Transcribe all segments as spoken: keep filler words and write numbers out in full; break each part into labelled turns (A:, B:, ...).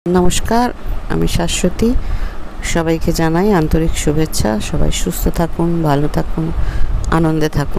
A: নমস্কার, আমি শাশ্বতী। সবাইকে জানাই আন্তরিক শুভেচ্ছা। সবাই সুস্থ থাকুন, ভালো থাকুন, আনন্দে থাকুন।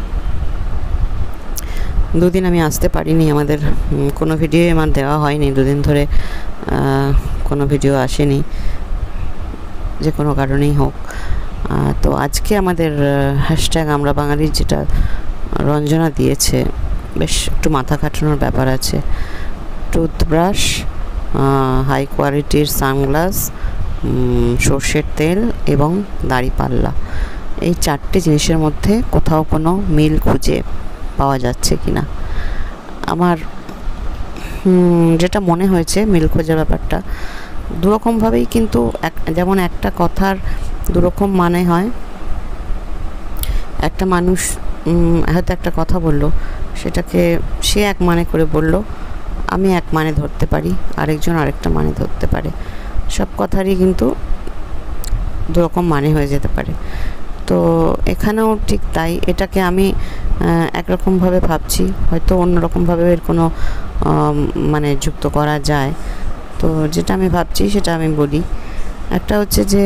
A: দুদিন আমি আসতে পারিনি, আমাদের কোনো ভিডিও আমার দেওয়া হয়নি, দুদিন ধরে কোনো ভিডিও আসেনি, যে কোনো কারণেই হোক। তো আজকে আমাদের হ্যাশট্যাগ আমরা বাঙালির যেটা রঞ্জনা দিয়েছে, বেশ একটু মাথা খাটানোর ব্যাপার আছে। টুথব্রাশ, হাই কোয়ালিটির সানগ্লাস, সর্ষের তেল এবং দাড়িপাল্লা, এই চারটে জিনিসের মধ্যে কোথাও কোনো মিল খুঁজে পাওয়া যাচ্ছে কি না। আমার যেটা মনে হয়েছে মিল খোঁজার ব্যাপারটা দুরকমভাবেই, কিন্তু এক যেমন একটা কথার দুরকম মানে হয়। একটা মানুষ হয়তো একটা কথা বলল, সেটাকে সে এক মানে করে বলল, আমি এক মানে ধরতে পারি, আরেকজন আরেকটা মানে ধরতে পারে। সব কথারই কিন্তু দুরকম মানে হয়ে যেতে পারে। তো এখানেও ঠিক তাই। এটাকে আমি একরকমভাবে ভাবছি, হয়তো অন্যরকমভাবে এর কোনো মানে যুক্ত করা যায়। তো যেটা আমি ভাবছি সেটা আমি বলি। একটা হচ্ছে যে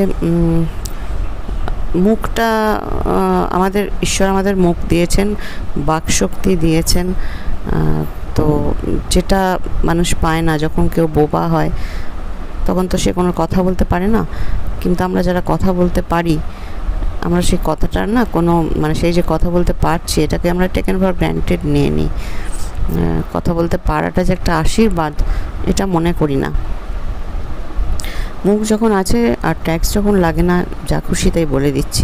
A: মুখটা আমাদের ঈশ্বর আমাদের মুখ দিয়েছেন, বাকশক্তি দিয়েছেন। তো যেটা মানুষ পায় না, যখন কেউ বোবা হয় তখন তো সে কোনো কথা বলতে পারে না। কিন্তু আমরা যারা কথা বলতে পারি, আমরা সেই কথাটার না কোনো মানে সেই যে কথা বলতে পারছি, এটাকে আমরা টেকেন ফর গ্র্যান্টেড নিয়ে নিই। কথা বলতে পারাটা যে একটা আশীর্বাদ, এটা মনে করি না। মুখ যখন আছে আর ট্যাক্স যখন লাগে না, যা খুশি তাই বলে দিচ্ছি।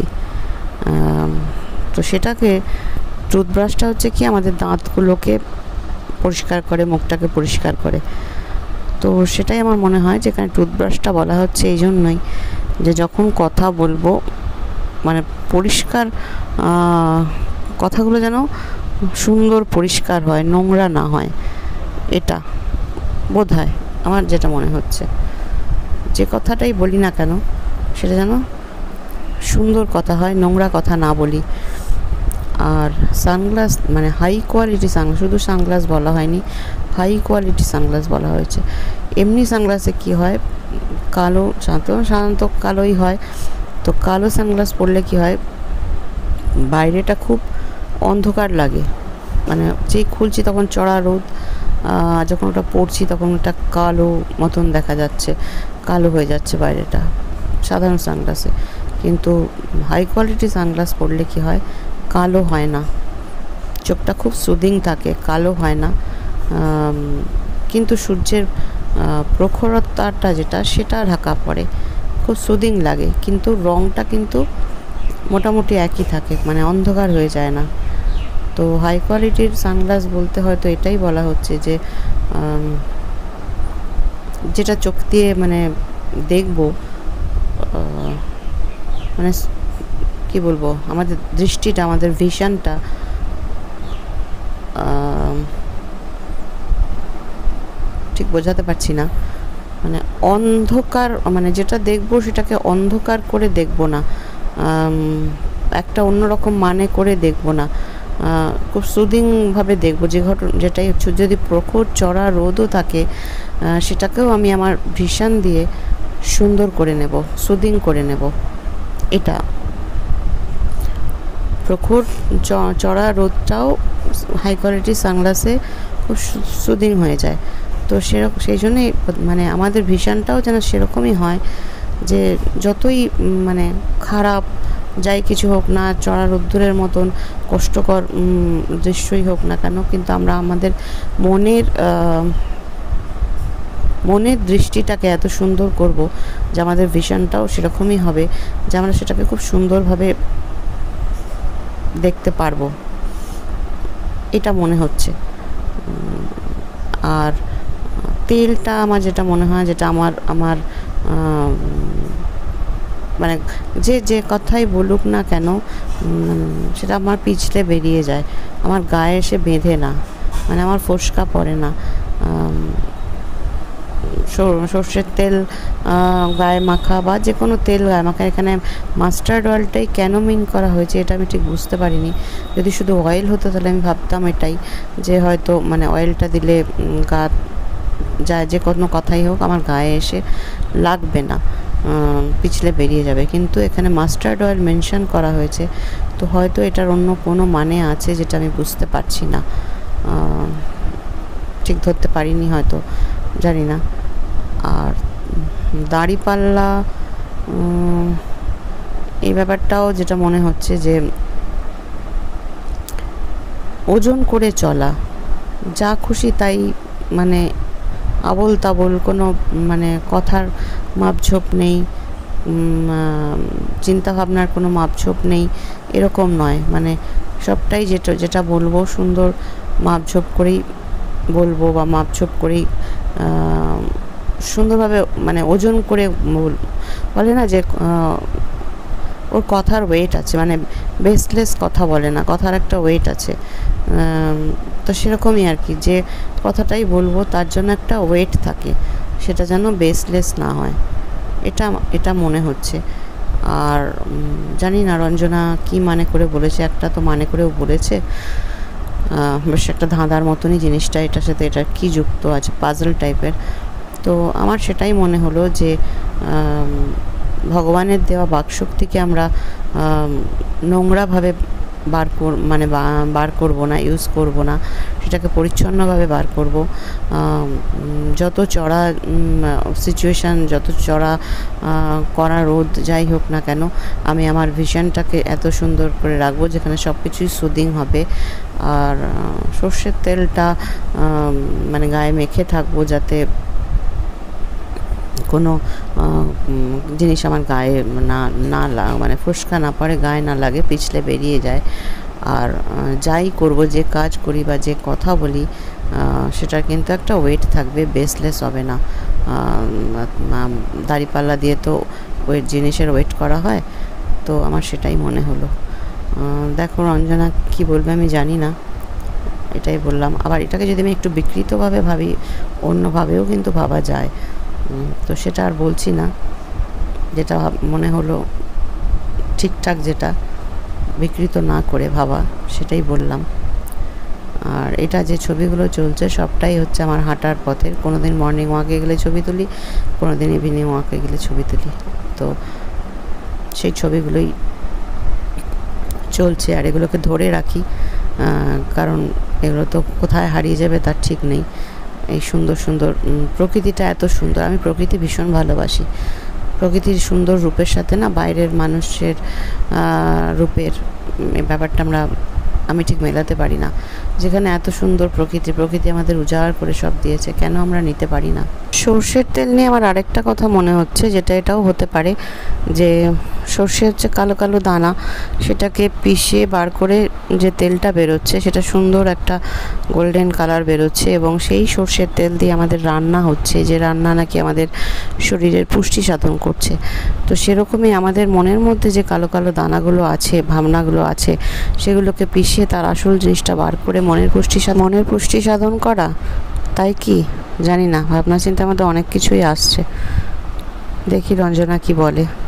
A: তো সেটাকে টুথব্রাশটা হচ্ছে কি আমাদের দাঁতগুলোকে পরিষ্কার করে, মুখটাকে পরিষ্কার করে। তো সেটাই আমার মনে হয় যেখানে টুথব্রাশটা বলা হচ্ছে এই জন্যই, যে যখন কথা বলবো মানে পরিষ্কার কথাগুলো যেন সুন্দর পরিষ্কার হয়, নোংরা না হয়। এটা বোধ হয় আমার যেটা মনে হচ্ছে, যে কথাটাই বলি না কেন সেটা যেন সুন্দর কথা হয়, নোংরা কথা না বলি। আর সানগ্লাস মানে হাই কোয়ালিটি সানগ্লাস, শুধু সানগ্লাস বলা হয়নি, হাই কোয়ালিটি সানগ্লাস বলা হয়েছে। এমনি সানগ্লাসে কি হয়, কালো সাধারণত সাধারণত কালোই হয়। তো কালো সানগ্লাস পরলে কি হয়, বাইরেটা খুব অন্ধকার লাগে, মানে যেই খুলছি তখন চড়া রোদ, যখন ওটা পরছি তখন ওটা কালো মতন দেখা যাচ্ছে, কালো হয়ে যাচ্ছে বাইরেটা সাধারণ সানগ্লাসে। কিন্তু হাই কোয়ালিটি সানগ্লাস পরলে কি হয়, কালো হয় না, চোখটা খুব সুদিং থাকে, কালো হয় না। কিন্তু সূর্যের প্রখরতাটা যেটা, সেটা ঢাকা পড়ে, খুব সুদিং লাগে, কিন্তু রঙটা কিন্তু মোটামুটি একই থাকে, মানে অন্ধকার হয়ে যায় না। তো হাই কোয়ালিটির সানগ্লাস বলতে হয়তো এটাই বলা হচ্ছে যে যেটা চোখ দিয়ে মানে দেখব, মানে কি বলবো, আমাদের দৃষ্টিটা, আমাদের ভিশনটা ঠিক বোঝাতে পারছি না, মানে অন্ধকার, মানে যেটা দেখবো সেটাকে অন্ধকার করে দেখব না, একটা অন্যরকম মানে করে দেখব না, খুব সুদিংভাবে দেখবো। যে ঘটনা যেটাই হচ্ছে, যদি প্রখর চড়া রোদও থাকে সেটাকেও আমি আমার ভিশন দিয়ে সুন্দর করে নেব, সুদিং করে নেব। এটা প্রখর চড়া রোদটাও হাই কোয়ালিটির সানগ্লাসে খুব সুদিং হয়ে যায়। তো সেরকম সেই জন্যই মানে আমাদের ভিশনটাও যেন সেরকমই হয়, যে যতই মানে খারাপ যাই কিছু হোক না, চড়া রোদ্দুরের মতন কষ্টকর দৃশ্যই হোক না কেন, কিন্তু আমরা আমাদের মনের মনের দৃষ্টিটাকে এত সুন্দর করব যে আমাদের ভিশনটাও সেরকমই হবে, যে আমরা সেটাকে খুব সুন্দরভাবে দেখতে পারবো, এটা মনে হচ্ছে। আর তেলটা আমার যেটা মনে হয়, যেটা আমার আমার মানে যে যে কথাই বলুক না কেন, সেটা আমার পিছলে বেরিয়ে যায়, আমার গায়ে এসে বেঁধে না, মানে আমার ফোসকা পড়ে না। সর্ষের তেল গায়ে মাখা বা যে কোনো তেল গায়ে মাখা, এখানে মাস্টার্ড অয়েলটাই কেন মিন করা হয়েছে এটা আমি ঠিক বুঝতে পারিনি। যদি শুধু অয়েল হতো তাহলে আমি ভাবতাম এটাই, যে হয়তো মানে অয়েলটা দিলে গা যা যে কোনো কথাই হোক আমার গায়ে এসে লাগবে না, পিছলে বেরিয়ে যাবে। কিন্তু এখানে মাস্টার্ড অয়েল মেনশন করা হয়েছে, তো হয়তো এটার অন্য কোনো মানে আছে যেটা আমি বুঝতে পারছি না, ঠিক ধরতে পারিনি, হয়তো জানি না। আর দাঁড়িপাল্লা এই ব্যাপারটাও যেটা মনে হচ্ছে যে ওজন করে চলা, যা খুশি তাই, মানে আবোল তাবোল, কোনো মানে কথার মাপঝোপ নেই, চিন্তাভাবনার কোনো মাপঝোপ নেই, এরকম নয়। মানে সবটাই যেটা যেটা বলবো সুন্দর মাপঝোপ করেই বলবো, বা মাপঝোপ করেই সুন্দরভাবে, মানে ওজন করে বলে না যে ওর কথার ওয়েট আছে, মানে বেসলেস কথা বলে না, কথার একটা ওয়েট আছে। তো সেরকমই আর কি, যে কথাটাই বলবো তার জন্য একটা ওয়েট থাকে, সেটা যেন বেসলেস না হয়, এটা এটা মনে হচ্ছে। আর জানি না রঞ্জনা কি মানে করে বলেছে, একটা তো মানে করেও বলেছে, বেশ একটা ধাঁধার মতনই জিনিসটা, এটার সাথে এটা কি যুক্ত আছে, পাজল টাইপের। তো আমার সেটাই মনে হলো যে ভগবানের দেওয়া বাকশক্তিকে আমরা নোংরাভাবে বার কর মানে বার করব না, ইউজ করব না, সেটাকে পরিচ্ছন্নভাবে বার করব। যত চড়া সিচুয়েশান, যত চড়া কড়া রোদ যাই হোক না কেন, আমি আমার ভিশনটাকে এত সুন্দর করে রাখবো যেখানে সব কিছুই সুদিং হবে। আর সর্ষের তেলটা মানে গায়ে মেখে থাকবো, যাতে কোনো জিনিস আমার গায়ে না না মানে ফোসকা না পড়ে, গায়ে না লাগে, পিছলে বেরিয়ে যায়। আর যাই করব, যে কাজ করি বা যে কথা বলি, সেটার কিন্তু একটা ওয়েট থাকবে, বেসলেস হবে না। দাঁড়িপাল্লা দিয়ে তো ওয়েট, জিনিসের ওয়েট করা হয়, তো আমার সেটাই মনে হলো। দেখো রঞ্জনা কি বলবে আমি জানি না, এটাই বললাম। আবার এটাকে যদি আমি একটু বিকৃতভাবে ভাবি, অন্যভাবেও কিন্তু ভাবা যায়, তো সেটা আর বলছি না, যেটা মনে হলো ঠিকঠাক, যেটা বিকৃত না করে ভাবা, সেটাই বললাম। আর এটা যে ছবিগুলো চলছে সবটাই হচ্ছে আমার হাঁটার পথের, কোনো দিন মর্নিং ওয়াকে গেলে ছবি তুলি, কোনো দিন ইভিনিং ওয়াকে গেলে ছবি তুলি, তো সেই ছবিগুলোই চলছে। আর এগুলোকে ধরে রাখি, কারণ এগুলো তো কোথায় হারিয়ে যাবে তার ঠিক নেই। এই সুন্দর সুন্দর প্রকৃতিটা এত সুন্দর, আমি প্রকৃতি ভীষণ ভালোবাসি। প্রকৃতির সুন্দর রূপের সাথে না বাইরের মানুষের রূপের ব্যাপারটা আমরা আমি ঠিক মেলাতে পারি না। যেখানে এত সুন্দর প্রকৃতি, প্রকৃতি আমাদের উজাড় করে সব দিয়েছে, কেন আমরা নিতে পারি না? সর্ষের তেল নিয়ে আমার আরেকটা কথা মনে হচ্ছে, যেটা এটাও হতে পারে যে সর্ষে হচ্ছে কালো কালো দানা, সেটাকে পিষে বার করে যে তেলটা বেরোচ্ছে সেটা সুন্দর একটা গোল্ডেন কালার বেরোচ্ছে, এবং সেই সর্ষের তেল দিয়ে আমাদের রান্না হচ্ছে, যে রান্না নাকি আমাদের শরীরের পুষ্টি সাধন করছে। তো সেরকমই আমাদের মনের মধ্যে যে কালো কালো দানাগুলো আছে, ভাবনাগুলো আছে, সেগুলোকে পিষে তার আসল জিনিসটা বার করে মনের পুষ্টি মনের পুষ্টি সাধন করা, তাই কি জানি না, ভাবনা চিন্তার মধ্যে অনেক কিছুই আসছে। দেখি রঞ্জনা কি বলে।